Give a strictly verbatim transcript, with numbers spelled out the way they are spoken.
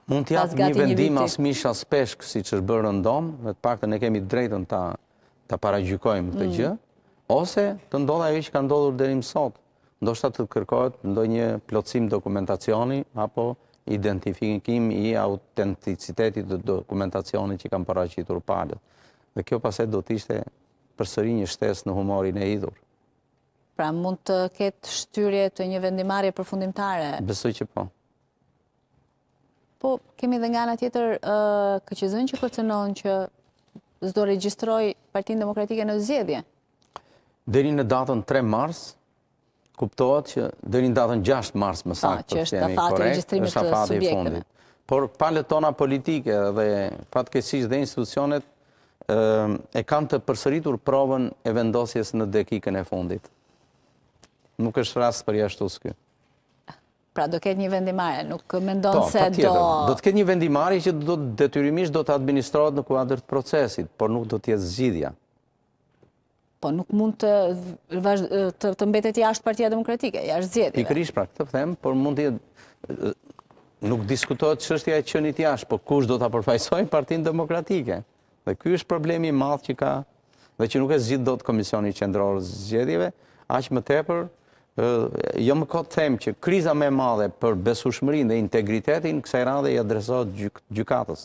Mund t'jap një vendim as mish as peshk, si që është bërë në ndomë, me të paktën ne kemi drejtën ta, ta paragjykojmë këtë gjë, ose të ndodhë ajo që ka ndodhur deri më sot. Ndoshta të kërkohet ndonjë plotësim dokumentacioni apo identifikim i autenticitetit të dokumentacionit që kanë paraqitur palët. Dhe kjo pastaj do të ishte përsëri një shtesë në humorin e idhur. Pra mund të ketë shtyrje të një vendimarrje përfundimtare? Besoj që po. Po, kemi dhe nga ana tjetër K Q Z-n që kërcënon që s'do regjistroj Partinë Demokratike në zgjedhje. Deri në datën tre mars, kuptohet që deri në datën gjashtë mars më saktë, që është afati i regjistrimit të subjekteve. Por palët tona politike dhe fatkeqësisht dhe institucionet e kanë të përsëritur provën e vendosjes në dakikën e fundit. Nuk është rast për jashtues ky. Pra do ketë një vendimarrje, nuk mendon se do... Do të ketë një vendimarrje që do detyrimisht do të administrohet në kuadër të procesit, por nuk do të jetë zgjidhja. Po nuk mund të të mbetet jashtë Partia Demokratike, jashtë zgjedhjeve. Pikërisht pra, këtë them, por mund të jetë nuk diskutohet çështja e qenit jashtë, por kush do ta përfaqësojë Partinë Demokratike. Dhe ky është problemi i madh që ka dhe që nuk e zgjidh dot Komisioni Qendror i Zgjedhjeve, aq më tepër jo më kot them që kriza më e madhe për besueshmërinë dhe integritetin kësaj radhe i adresohet gjykatës.